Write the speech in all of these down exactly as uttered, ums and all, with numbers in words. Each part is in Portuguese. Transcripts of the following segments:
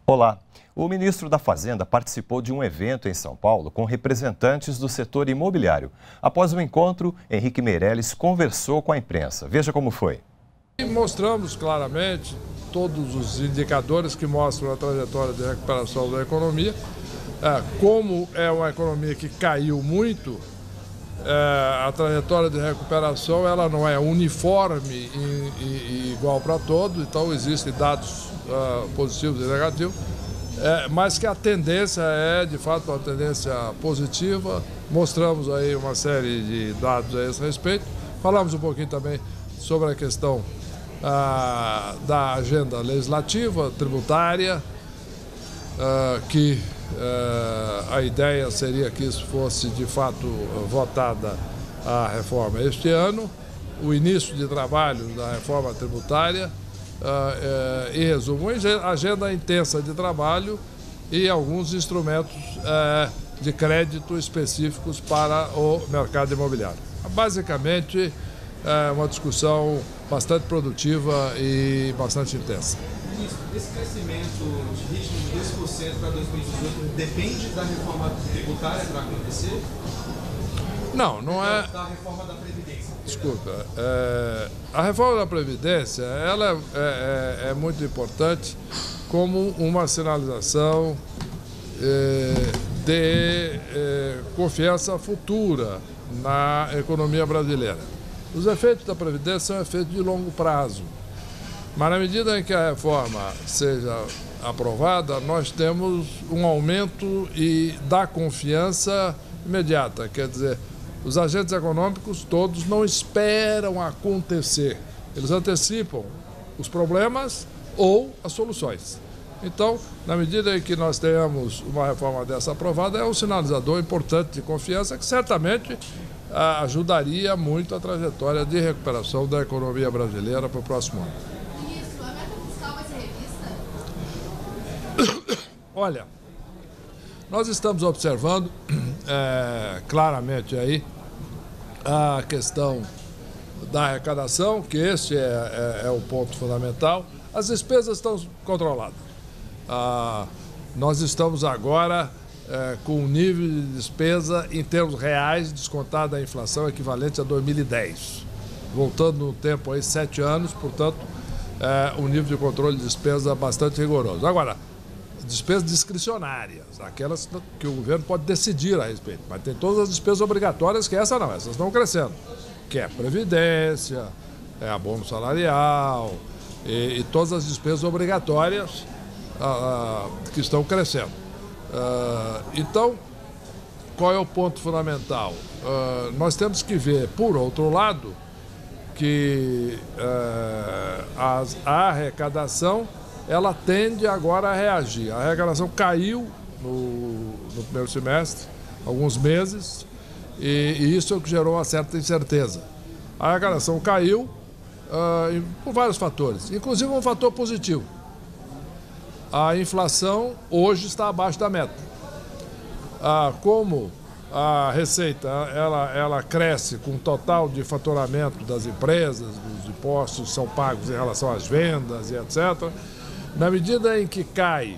Olá. O ministro da Fazenda participou de um evento em São Paulo com representantes do setor imobiliário. Após o encontro, Henrique Meirelles conversou com a imprensa. Veja como foi. E mostramos claramente todos os indicadores que mostram a trajetória de recuperação da economia. É, como é uma economia que caiu muito, é, a trajetória de recuperação ela não é uniforme e, e, e igual para todos, então existem dados uh, positivos e negativos. É, mas que a tendência é, de fato, uma tendência positiva. Mostramos aí uma série de dados a esse respeito. Falamos um pouquinho também sobre a questão ah, da agenda legislativa, tributária, ah, que ah, a ideia seria que isso fosse, de fato, votada a reforma este ano, o início de trabalho da reforma tributária. Uh, uh, em resumo, uma agenda intensa de trabalho e alguns instrumentos uh, de crédito específicos para o mercado imobiliário. Basicamente, é uh, uma discussão bastante produtiva e bastante intensa. Ministro, esse crescimento de ritmo de dois por cento para dois mil e dezoito depende da reforma tributária para acontecer? Não, não é... Da reforma da Previdência. Desculpa. É, a reforma da Previdência ela é, é, é muito importante como uma sinalização é, de é, confiança futura na economia brasileira. Os efeitos da Previdência são efeitos de longo prazo, mas na medida em que a reforma seja aprovada, nós temos um aumento e da confiança imediata, quer dizer, os agentes econômicos todos não esperam acontecer, eles antecipam os problemas ou as soluções. Então, na medida em que nós tenhamos uma reforma dessa aprovada, é um sinalizador importante de confiança que certamente ah, ajudaria muito a trajetória de recuperação da economia brasileira para o próximo ano. Ministro, a meta fiscal vai ser revista? Olha, nós estamos observando é, claramente aí a questão da arrecadação, que esse é, é, é o ponto fundamental. As despesas estão controladas. Ah, nós estamos agora é, com um nível de despesa em termos reais, descontada a inflação, equivalente a dois mil e dez. Voltando no tempo aí, sete anos, portanto, é, um nível de controle de despesa bastante rigoroso. Agora, despesas discricionárias, aquelas que o governo pode decidir a respeito, mas tem todas as despesas obrigatórias que essa não, essas estão crescendo, que é a Previdência, é abono salarial e, e todas as despesas obrigatórias ah, que estão crescendo. Ah, então, qual é o ponto fundamental? Ah, nós temos que ver, por outro lado, que ah, a, a arrecadação ela tende agora a reagir. A arrecadação caiu no, no primeiro semestre, alguns meses, e, e isso é o que gerou uma certa incerteza. A arrecadação caiu uh, por vários fatores, inclusive um fator positivo. A inflação hoje está abaixo da meta. Uh, como a receita ela, ela cresce com o total de faturamento das empresas, os impostos são pagos em relação às vendas e etcétera, na medida em que cai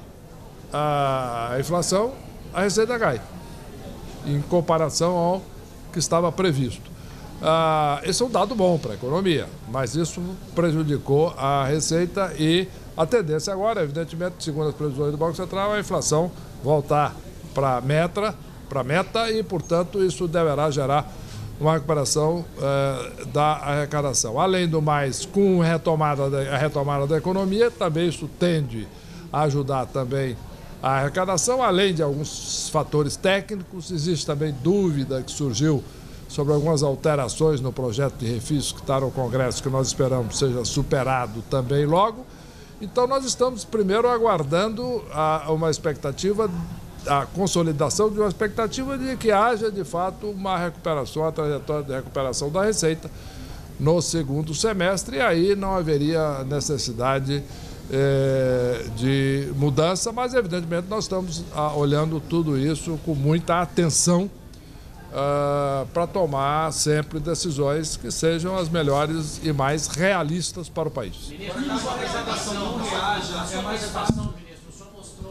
a inflação, a receita cai, em comparação ao que estava previsto. Ah, esse é um dado bom para a economia, mas isso prejudicou a receita e a tendência agora, evidentemente, segundo as previsões do Banco Central, a inflação voltar para a meta, para meta e, portanto, isso deverá gerar uma recuperação eh, da arrecadação. Além do mais, com a retomada, da, a retomada da economia, também isso tende a ajudar também a arrecadação, além de alguns fatores técnicos. Existe também dúvida que surgiu sobre algumas alterações no projeto de refis que está no Congresso, que nós esperamos seja superado também logo. Então, nós estamos primeiro aguardando a, uma expectativa a consolidação de uma expectativa de que haja, de fato, uma recuperação, a trajetória de recuperação da receita no segundo semestre, e aí não haveria necessidade eh, de mudança, mas, evidentemente, nós estamos ah, olhando tudo isso com muita atenção ah, para tomar sempre decisões que sejam as melhores e mais realistas para o país. Ministro, a apresentação não reaja, é mais fácil.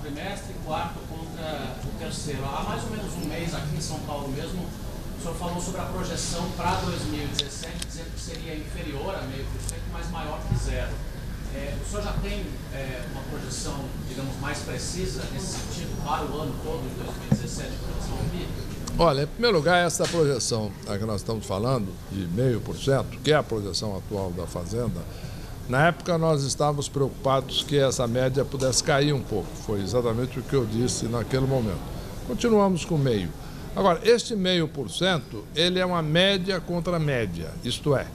trimestre, quarto contra o terceiro. Há mais ou menos um mês aqui em São Paulo mesmo, o senhor falou sobre a projeção para dois mil e dezessete, dizendo que seria inferior a meio por cento, mas maior que zero. É, o senhor já tem é, uma projeção, digamos, mais precisa nesse sentido para o ano todo de dois mil e dezessete em relação ao P I B? Olha, em primeiro lugar, essa projeção a que nós estamos falando, de meio por cento, que é a projeção atual da Fazenda, na época nós estávamos preocupados que essa média pudesse cair um pouco. Foi exatamente o que eu disse naquele momento. Continuamos com meio. Agora, este meio por cento, ele é uma média contra a média, isto é,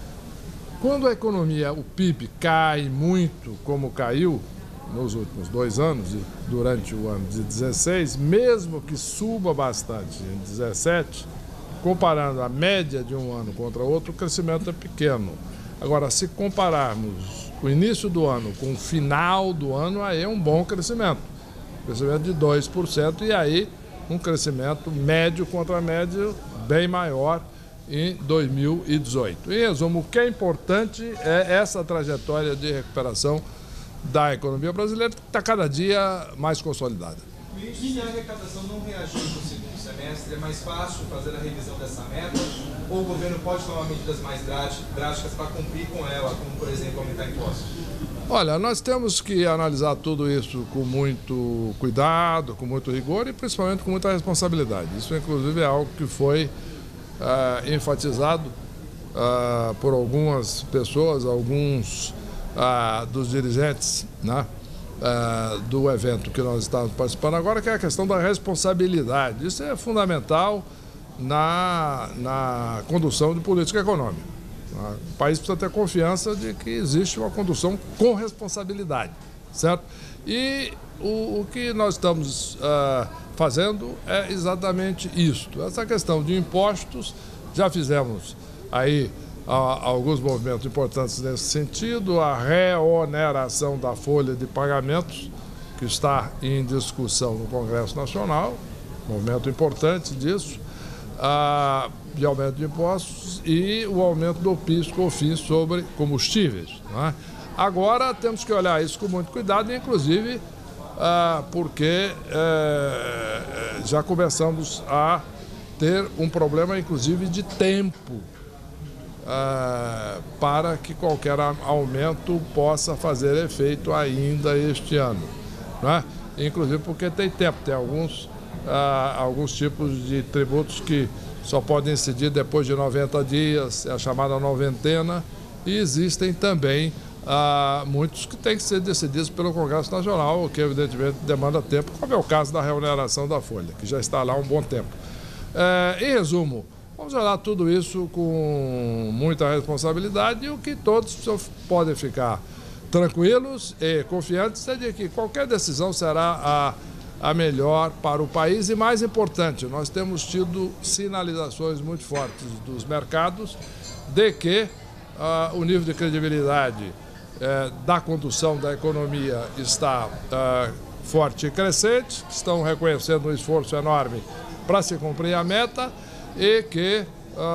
quando a economia, o P I B, cai muito como caiu nos últimos dois anos e durante o ano de dezesseis, mesmo que suba bastante em dezessete, comparando a média de um ano contra outro, o crescimento é pequeno. Agora, se compararmos o início do ano com o final do ano, aí é um bom crescimento. Crescimento de dois por cento e aí um crescimento médio contra médio bem maior em dois mil e dezoito. Em resumo, o que é importante é essa trajetória de recuperação da economia brasileira, que está cada dia mais consolidada. Se a arrecadação não reagir no segundo semestre, é mais fácil fazer a revisão dessa meta? Ou o governo pode tomar medidas mais drásticas para cumprir com ela, como, por exemplo, aumentar impostos? Olha, nós temos que analisar tudo isso com muito cuidado, com muito rigor e principalmente com muita responsabilidade. Isso, inclusive, é algo que foi uh, enfatizado uh, por algumas pessoas, alguns uh, dos dirigentes, né, uh, do evento que nós estamos participando agora, que é a questão da responsabilidade. Isso é fundamental na, na condução de política econômica. O país precisa ter confiança de que existe uma condução com responsabilidade, certo? E o, o que nós estamos uh, fazendo é exatamente isto. Essa questão de impostos, já fizemos aí uh, alguns movimentos importantes nesse sentido, a reoneração da folha de pagamentos, que está em discussão no Congresso Nacional, movimento importante disso, uh, de aumento de impostos e o aumento do PIS, COFINS sobre combustíveis, né? Agora temos que olhar isso com muito cuidado, inclusive ah, porque eh, já começamos a ter um problema, inclusive, de tempo ah, para que qualquer aumento possa fazer efeito ainda este ano, né? Inclusive porque tem tempo, tem alguns, ah, alguns tipos de tributos que só podem incidir depois de noventa dias, é a chamada noventena, e existem também ah, muitos que têm que ser decididos pelo Congresso Nacional, o que evidentemente demanda tempo, como é o caso da reoneração da folha, que já está lá há um bom tempo. É, em resumo, vamos olhar tudo isso com muita responsabilidade e o que todos podem ficar tranquilos e confiantes é de que qualquer decisão será a a melhor para o país e, mais importante, nós temos tido sinalizações muito fortes dos mercados de que uh, o nível de credibilidade uh, da condução da economia está uh, forte e crescente, estão reconhecendo um esforço enorme para se cumprir a meta e que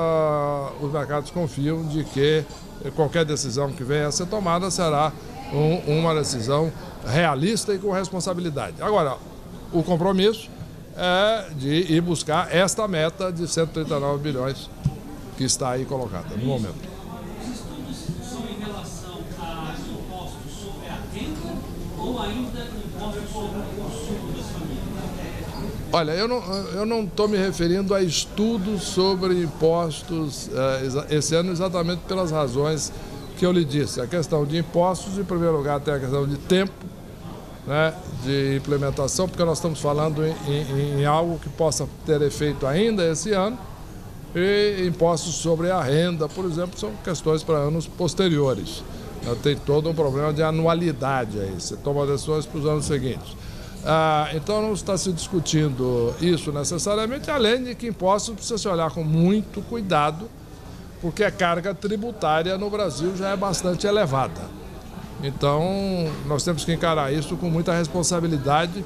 uh, os mercados confiam de que qualquer decisão que venha a ser tomada será um, uma decisão realista e com responsabilidade. Agora, o compromisso é de ir buscar esta meta de cento e trinta e nove bilhões que está aí colocada no momento. Os estudos são em relação a impostos sobre a renda ou ainda impostos sobre o consumo das famílias? Olha, eu não eu não estou me referindo a estudos sobre impostos eh, esse ano exatamente pelas razões que eu lhe disse. A questão de impostos, em primeiro lugar, tem a questão de tempo, né, de implementação, porque nós estamos falando em, em, em algo que possa ter efeito ainda esse ano, e impostos sobre a renda, por exemplo, são questões para anos posteriores. Tem todo um problema de anualidade aí, você toma decisões para os anos seguintes. Ah, então não está se discutindo isso necessariamente, além de que impostos precisa se olhar com muito cuidado, porque a carga tributária no Brasil já é bastante elevada. Então, nós temos que encarar isso com muita responsabilidade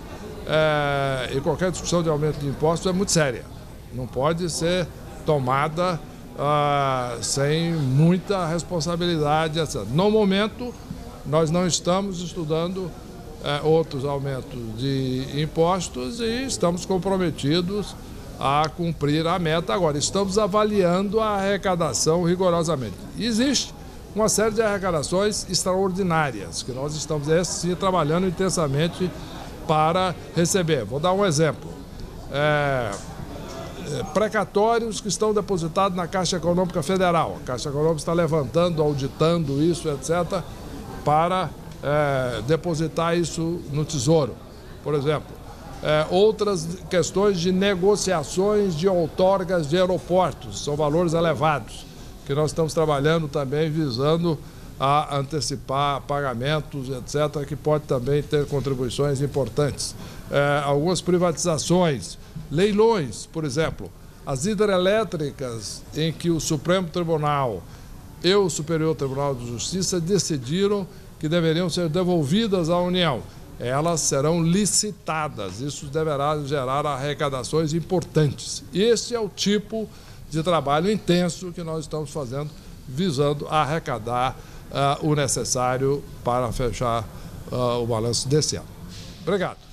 é, e qualquer discussão de aumento de impostos é muito séria. Não pode ser tomada ah, sem muita responsabilidade, etcétera. No momento, nós não estamos estudando é, outros aumentos de impostos e estamos comprometidos a cumprir a meta. Agora, estamos avaliando a arrecadação rigorosamente. Existe uma série de arrecadações extraordinárias que nós estamos, sim, trabalhando intensamente para receber. Vou dar um exemplo. É, precatórios que estão depositados na Caixa Econômica Federal. A Caixa Econômica está levantando, auditando isso, etcétera, para é, depositar isso no Tesouro, por exemplo. É, outras questões de negociações de outorgas de aeroportos, são valores elevados, que nós estamos trabalhando também visando a antecipar pagamentos, etcétera, que pode também ter contribuições importantes. É, algumas privatizações, leilões, por exemplo, as hidrelétricas em que o Supremo Tribunal e o Superior Tribunal de Justiça decidiram que deveriam ser devolvidas à União. Elas serão licitadas, isso deverá gerar arrecadações importantes. Esse é o tipo de trabalho intenso que nós estamos fazendo, visando arrecadar uh, o necessário para fechar uh, o balanço desse ano. Obrigado.